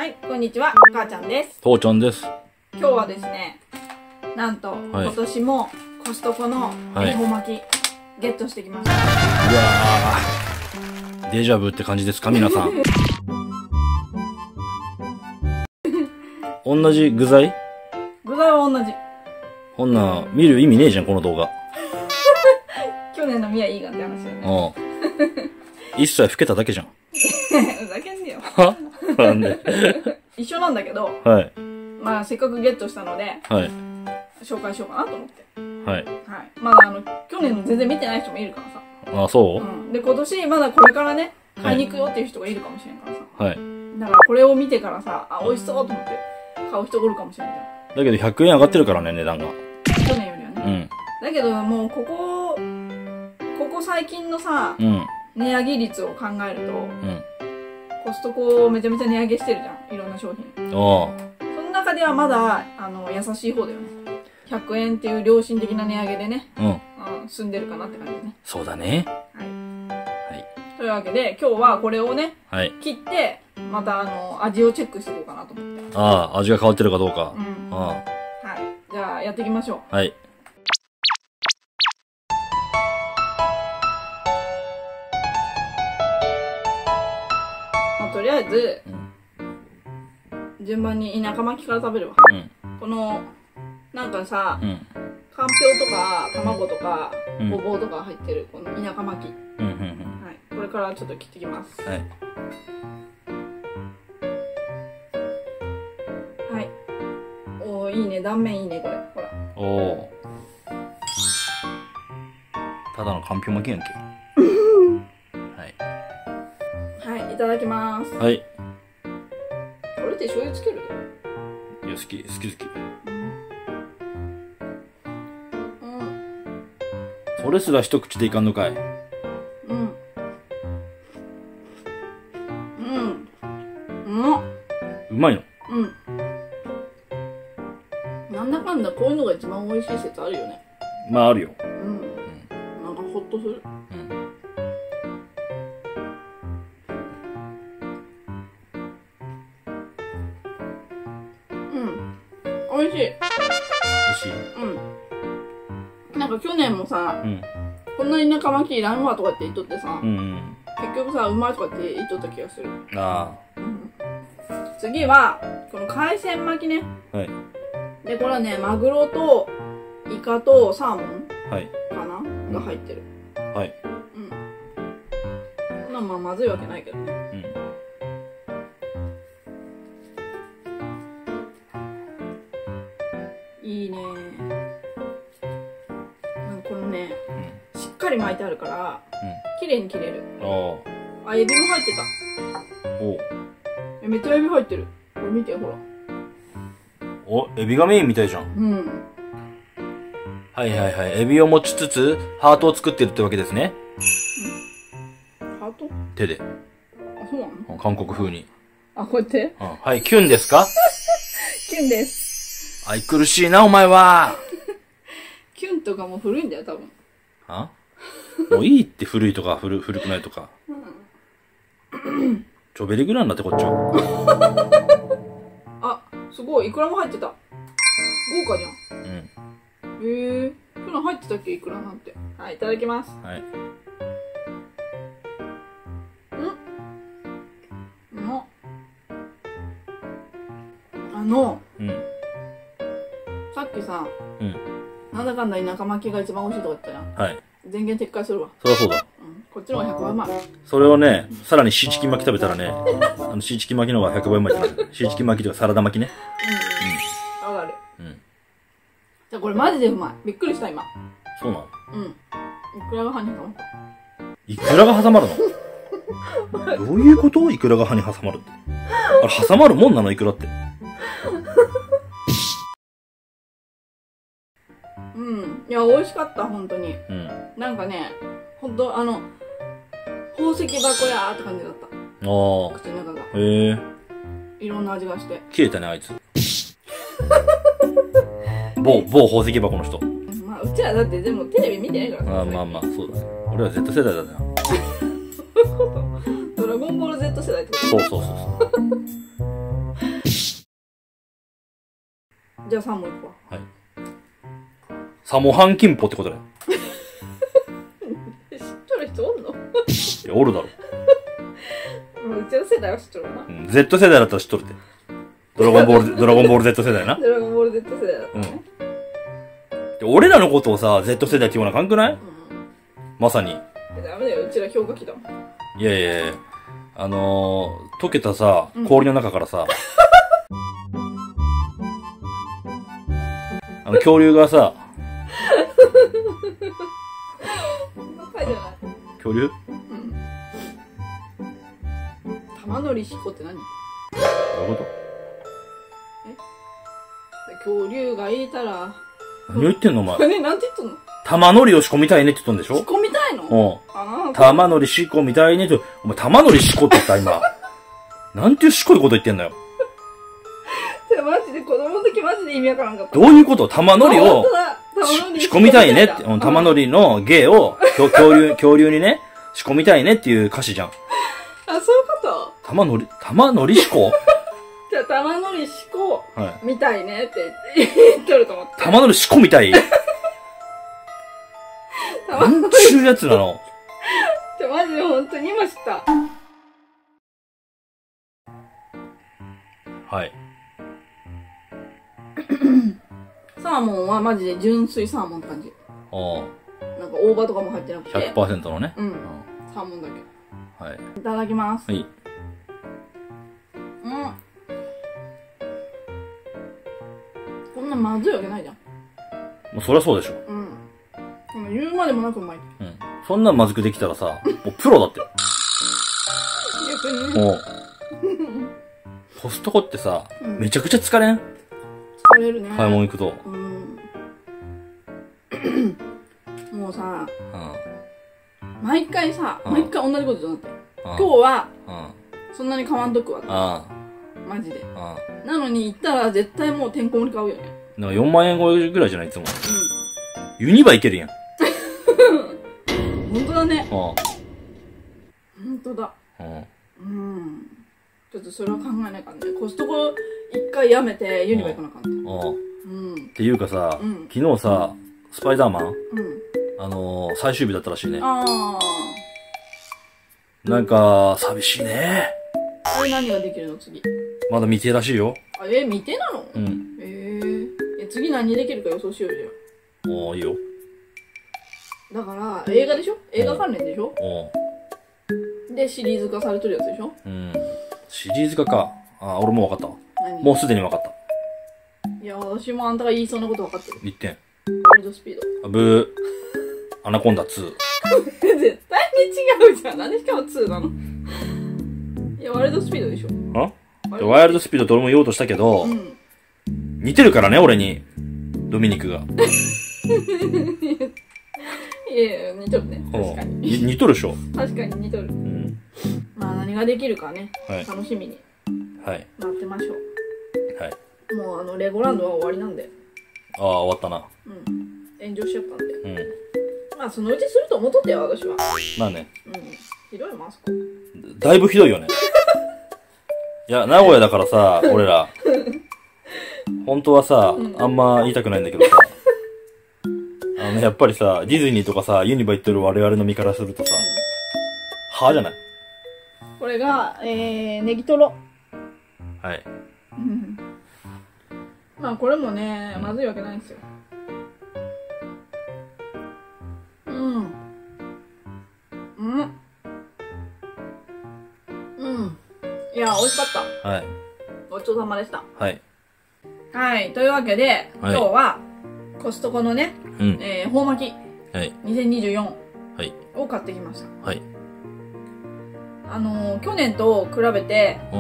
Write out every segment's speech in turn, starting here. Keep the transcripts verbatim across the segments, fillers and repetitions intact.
はい、こんにちは、母ちゃんです。 父ちゃんです。 今日はですね、なんと、はい、今年もコストコの恵方巻き、ゲットしてきました。うわー、デジャブって感じですか皆さん。同じ具材？ 具材は同じ。 こんなん見る意味ねえじゃんこの動画。 去年の宮いいがって話だよね。 うん。一切老けただけじゃん。 ふざけんねよ。 は？なんで？ 一緒なんだけど、 はい。 まあせっかくゲットしたので、 はい。 紹介しようかなと思って。 はい。 はい。まだあの去年の全然見てない人もいるからさ。 あ、そう？ うん。で今年まだこれからね買いに行くよっていう人がいるかもしれんからさ。 はい。 だからこれを見てからさ、あ、美味しそうと思って買う人おるかもしれないじゃん。 だけどひゃくえん上がってるからね値段が。 去年よりはね。うん。だけどもうここここ最近のさ、うん、値上げ率を考えると、うん、コストコめちゃめちゃ値上げしてるじゃん、いろんな商品。ああ。その中ではまだあの優しい方だよね。ひゃくえんっていう良心的な値上げでね、うん、うん、済んでるかなって感じね。 そうだね。 はい。はい。というわけで今日はこれをね、はい、切ってまたあの味をチェックしていこうかなと思って。 ああ、味が変わってるかどうか。うん。ああ。 はい。じゃあやっていきましょう。 はい。 とりあえず、うん、順番に田舎巻きから食べるわ、うん、このなんかさ、うん、かんぴょうとか卵とか、うん、ごぼうとか入ってるこの田舎巻き、うんうんうん、はい、これからちょっと切ってきます。はい、はい、おーいいね、断面いいねこれ、ほら。おお、 ただのかんぴょう巻きやんけ。 いただきます。はい。これって醤油つける？ いや、好き、好き好き。うん。それすら一口でいかんのかい。うん。うん。うまっ。うまいの？うん。なんだかんだこういうのが一番美味しい説あるよね。まああるよ。うん。 なんかホッとする。うん。美味しい。美味しい。うん。なんか去年もさ、うん、こんなに田舎巻きいらんわとかって言っとってさ、うんうん、結局さ、うまいとかって言っとった気がする。ああ、うん。次は、この海鮮巻きね。はい。で、これはね、マグロとイカとサーモンかな、はい、が入ってる。はい。うん。こんなんまあまずいわけないけどね。うん。いいね。なんかこのね、うん、しっかり巻いてあるから、うん、綺麗に切れる。ああ、エビも入ってた。おえ、めっちゃエビ入ってる。これ見て、ほら。 お、エビがメインみたいじゃん。うん。はいはいはい。エビを持ちつつ、ハートを作ってるってわけですね。 うん、ハート？ 手で。 あ、そうなの？ 韓国風に。 あ、こうやって？ うん、はい、キュンですか？ キュンです。 愛くるしいな、お前は。 キュンとかも古いんだよ、多分。 あ？もういいって古いとか古、古くないとか。うん、ちょべりぐらいになってこっちは。 あ、すごい、イクラも入ってた。豪華じゃん。うん。へえ、そんな入ってたっけ、イクラなんて。はい、いただきます。はい。うん。の。あの。うん。さっきさ、うん、なんだかんだ田舎巻きが一番美味しいとか言ったやん。はい。全言撤回するわ。 そりゃそうだ。 うん。こっちの方がひゃくばいうまい。 それをね、さらにシーチキン巻き食べたらね、あのシーチキン巻きの方がひゃくばいうまいってなる。シーチキン巻きとかサラダ巻きね。 うん。うん。わかる。うん。じゃあこれマジでうまい。びっくりした今。 そうなの？ うん。イクラが歯に挟まった。 イクラが挟まるの？どういうこと？イクラが歯に挟まるって。あれ挟まるもんなの？イクラって。 うん、いや美味しかった本当に、うん、なんかね本当あの宝石箱やーって感じだった。ああ、口の中がへえ、いろんな味がして消えたねあいつ。某某宝石箱の人。 まあうちらだってでもテレビ見てないから。 ああまあまあそうだね、俺は Z 世代だな。 ドラゴンボール Z 世代ってこと？ そうそうそうそう。 じゃあサーモンいくわ。 はい。サモハンキンポってことだよ。 知っとる人おんの？ いや、おるだろ。 もううちの世代は知っとるわな。 うん、Z 世代だったら知っとるって。ドラゴンボール、ドラゴンボール Z 世代な。 ドラゴンボール Z 世代だったね。 うん。俺らのことをさ、Z 世代って言わなあかんくない？うん、まさに。 ダメだよ、うちら氷河期だもん。 いやいやいや、あのー、溶けたさ、氷の中からさ、あの、恐竜がさ、恐竜？うん。 玉乗りしこって何？どういうこと？ え？恐竜がいたら。 何を言ってんのお前。 え、なんて言っとんの？ 玉乗りを仕込みたいねって言ったんでしょ？ 仕込みたいの？ うん。玉乗り仕込みたいねって、お前玉乗り仕込って言った今。なんていう仕込いこと言ってんだよ。 マジで子供の時マジで意味わからんかった。 どういうこと？玉乗りを仕込みたいねって、うん、玉乗りの芸を恐竜、恐竜にね、仕込みたいねっていう歌詞じゃん。 あ、そういうこと？ 玉乗り、玉乗り仕込？ じゃあ玉乗り仕込みたいねって言っとると思って。 玉乗り仕込みたい？なんちゅうやつなの？ じゃ、マジで本当に今知った。 はい。 サーモンはマジで純粋サーモンって感じ。ああ。なんか大葉とかも入ってなくて。 ひゃくパーセント のね。 うん。サーモンだけ。 はい。 いただきます。 はい。 うん。こんなまずいわけないじゃん。 もうそりゃそうでしょ。 うん。言うまでもなくうまい。 うん。そんなんまずくできたらさ、もうプロだって。 逆にね。 もう。コストコってさ、うん、めちゃくちゃ疲れん？ 疲れるね。 買い物行くと。 うん。もうさ、うん、毎回さ、うん、毎回同じことじゃなくて。うん、今日は、うん、そんなに買わんとくわって。うん、マジで。うん、なのに行ったら絶対もうてんこ盛り買うよね。 なんかよんまんえん超えぐらいじゃないいつも。うん。ユニバいけるやん。 ほんとだね。うん。ほんとだ。うん。うん。ちょっとそれは考えないかんね。コストコ一回やめてユニバ行かなあかんね。 うん。っていうかさ、うん、昨日さ、スパイダーマン、うん、あのー、最終日だったらしいね。ああ。なんか、寂しいね。 あれ何ができるの次？ まだ未定らしいよ。 あ、え、未定なの？うん。えー、え、次何できるか予想しようよ。 おー、いいよ。 だから、映画でしょ？映画関連でしょ？で、シリーズ化されてるやつでしょ？うん。 シリーズ化か。あ、俺もう分かった。もうすでに分かった。 いや、私もあんたが言いそうなこと分かってる。 言ってん。 ワイルドスピード。 あぶー。アナコンダツー。 絶対に違うじゃん。なんでしかもツーなの？いや、ワイルドスピードでしょ。 あ？ワイルドスピードと俺も言おうとしたけど、うん、似てるからね、俺に。ドミニクが。 いやいや、似とるね。確かに。 似とるでしょ。 確かに似とる。うん。まあ何ができるかね、はい、楽しみに待ってましょう。はい。もうあの、レゴランドは終わりなんで。 ああ、終わったな。 うん。炎上しちゃったんで。うん。まあそのうちすると思っとってよ、私は。 まあね。 うん。ひどいもん、あそこ。 だいぶひどいよね。いや、名古屋だからさ、俺ら。本当はさ、うん、あんま言いたくないんだけどさ。あの、やっぱりさ、ディズニーとかさ、ユニバ行ってる我々の身からするとさ、はぁじゃない？ これが、えー、ネギトロ。 はい。 うん。まあこれもね、まずいわけないんですよ。うん。うん。うん。いや、美味しかった。はい。ごちそうさまでした。はい。はい。というわけで、はい、今日は、コストコのね、うん、えー、ほう巻き。はい。にせんにじゅうよん。はい。を買ってきました。はい。あのー、去年と比べて、うん、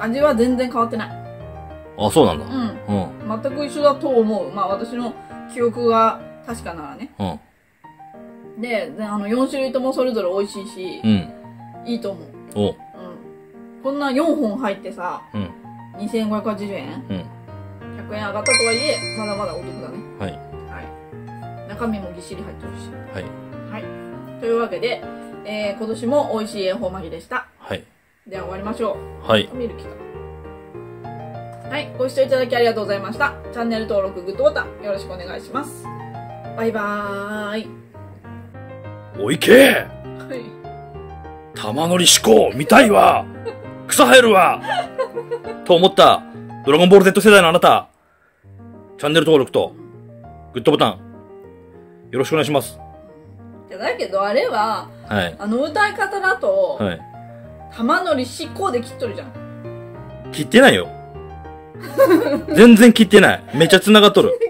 味は全然変わってない。 あ、そうなんだ。 うん。うん。全く一緒だと思う。まあ私の記憶が確かならね。うん。で、であの、よん種類ともそれぞれ美味しいし、うん。いいと思う。おうん。こんなよんほん入ってさ、うん。にせんごひゃくはちじゅうえん、うん。ひゃくえん上がったとはいえ、まだまだお得だね。はい。はい。中身もぎっしり入ってるし。はい。はい。というわけで、えー、今年も美味しい恵方巻きでした。はい。では終わりましょう。はい。見る気か。はい。 はい、ご視聴いただきありがとうございました。チャンネル登録、グッドボタンよろしくお願いします。バイバーイ。 おいけー。はい。玉乗り思考見たいわ。草生えるわ。と思ったドラゴンボール Z 世代のあなた、チャンネル登録とグッドボタンよろしくお願いします。 だけどあれは、はい、あの歌い方だと、はい、玉乗り思考で切っとるじゃん。 切ってないよ。全然切ってない。めっちゃ繋がっとる。